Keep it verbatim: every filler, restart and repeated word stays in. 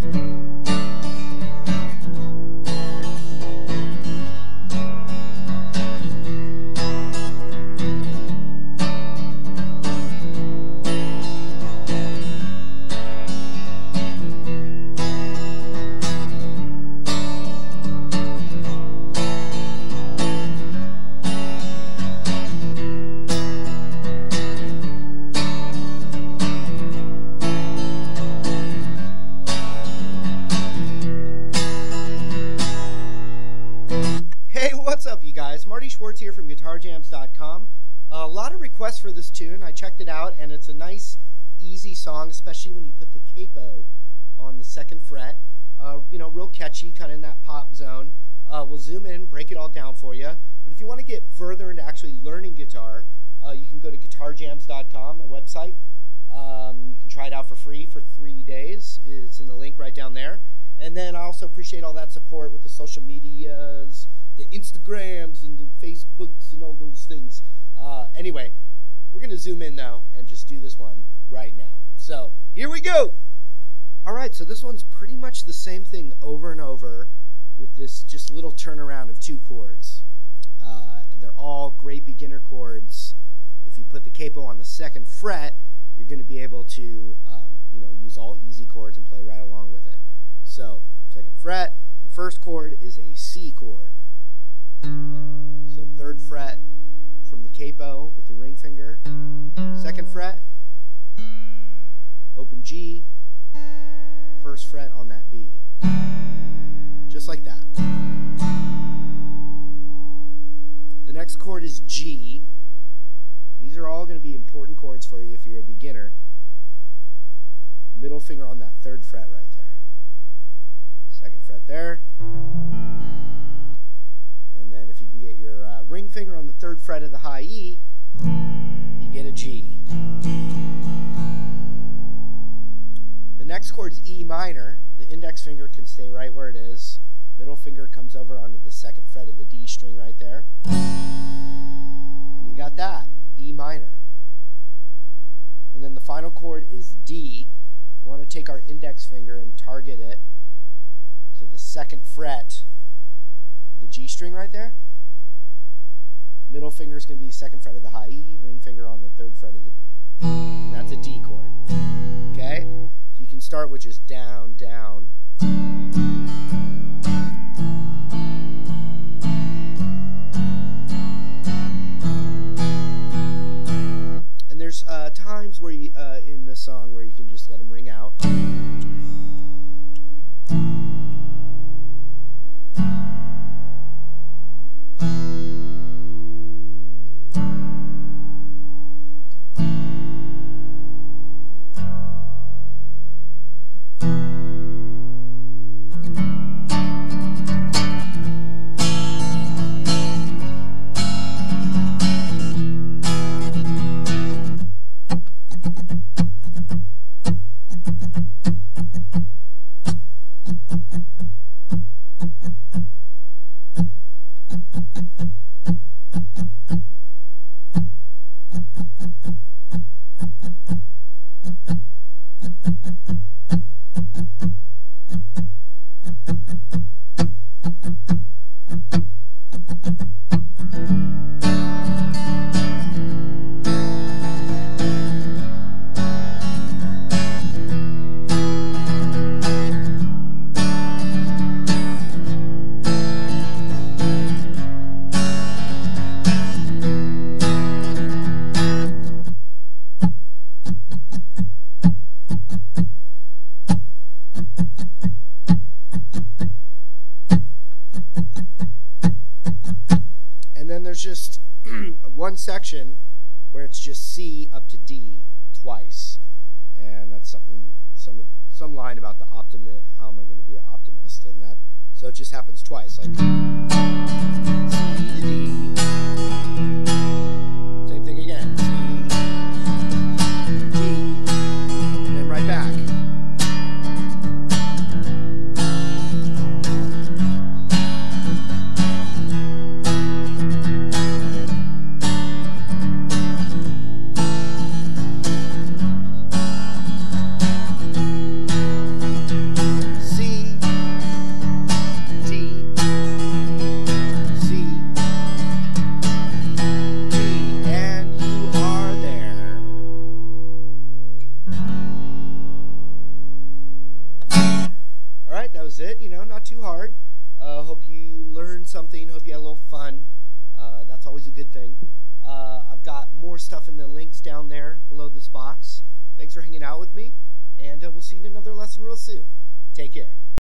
What's up, you guys? Marty Schwartz here from guitar jams dot com. A lot of requests for this tune. I checked it out, and it's a nice, easy song, especially when you put the capo on the second fret. Uh, you know, real catchy, kind of in that pop zone. Uh, we'll zoom in, break it all down for you. But if you want to get further into actually learning guitar, uh, you can go to guitar jams dot com, a website. Um, you can try it out for free for three days. It's in the link right down there. And then I also appreciate all that support with the social medias, the Instagrams and the Facebooks and all those things. Uh, anyway, we're going to zoom in though and just do this one right now. So here we go. All right, so this one's pretty much the same thing over and over with this just little turnaround of two chords. Uh, they're all great beginner chords. If you put the capo on the second fret, you're going to be able to um, you know, use all easy chords and play right along with it. So second fret, the first chord is a C chord. So third fret from the capo with the ring finger, second fret, open G, first fret on that B, just like that. The next chord is G. These are all going to be important chords for you if you're a beginner. Middle finger on that third fret right there, second fret there. And then if you can get your uh, ring finger on the third fret of the high E, you get a G. The next chord's E minor. The index finger can stay right where it is. Middle finger comes over onto the second fret of the D string right there. And you got that, E minor. And then the final chord is D. We want to take our index finger and target it to the second fret of the G string right there. Middle finger is going to be second fret of the high E, ring finger on the third fret of the B. And that's a D chord. Okay? So you can start with just down, down. And there's uh, times where you, uh, in the song where you can just let them ring out. And then there's just one section where it's just C up to D twice, and that's something, some some line about the optimist. How am I going to be an optimist? And that, so it just happens twice, like C to D. Same thing again, C, D, and then right back. something. Hope you had a little fun. Uh, that's always a good thing. Uh, I've got more stuff in the links down there below this box. Thanks for hanging out with me, and uh, we'll see you in another lesson real soon. Take care.